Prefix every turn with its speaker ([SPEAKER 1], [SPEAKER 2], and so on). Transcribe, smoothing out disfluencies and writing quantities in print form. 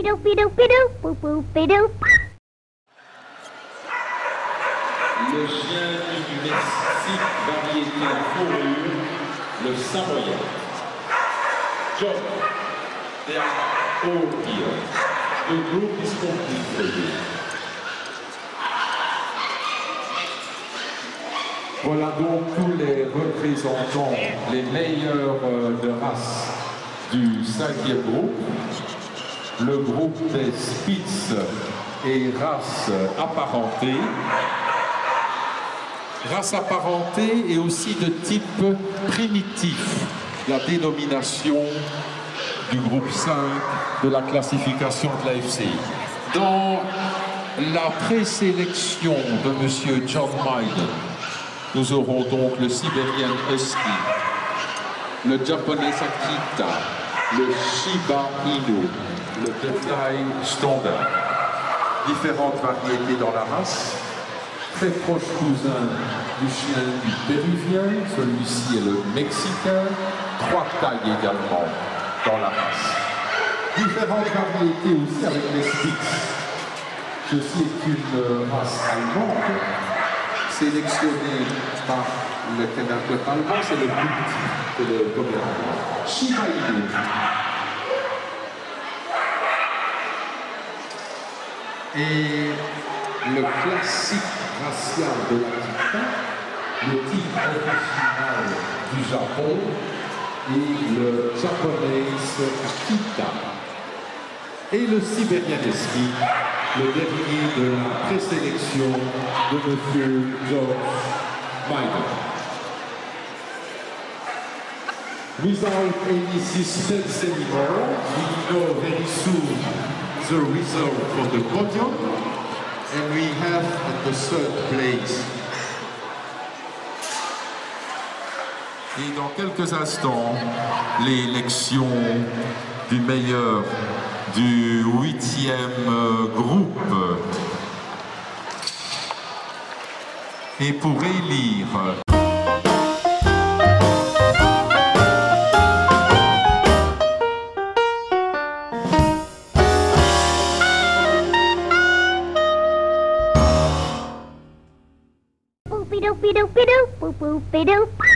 [SPEAKER 1] Le chien du Mexique, variété fourrure, le Samoyed. John, they are all here. The group is complete for you.
[SPEAKER 2] Voilà donc tous les représentants, les meilleurs de race du 5e groupe. Le groupe des Spitz et races apparentées. Race apparentée et aussi de type primitif, la dénomination du groupe 5 de la classification de l'AFC. Dans la présélection de M. John Maiden, nous aurons donc le Siberian Husky, le japonais Akita, le Shiba Inu, le Tetai Standard. Différentes variétés dans la race. Très proche cousin du chien du péruvien, celui-ci est le mexicain, 3 tailles également dans la race. Différentes variétés aussi avec les Spitz. Ceci est une race allemande, sélectionnée par le Kennel Club allemand, c'est le plus petit que le Pomeranian. Shiba Inu. Et le classique racial de l'Akita, le type original du Japon et le japonais Akita. Et le Siberian Husky, le dernier de la présélection de M. George Maiden. Without any suspense anymore, we know very soon the result for the podium. And we have at the third place. Et dans quelques instants, l'élection du meilleur du 8e groupe. Et pour élire
[SPEAKER 3] Boop-a-doop-a-doop-a-doop, boop-boop-a-doop.